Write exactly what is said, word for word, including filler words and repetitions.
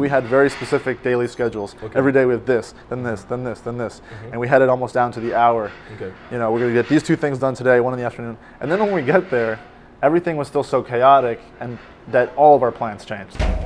we had very specific daily schedules. Okay. Every day we have this, then this, then this, then this. Mm-hmm. And we had it almost down to the hour. Okay. You know, we're going to get these two things done today, one in the afternoon. And then when we get there, everything was still so chaotic and that all of our plans changed.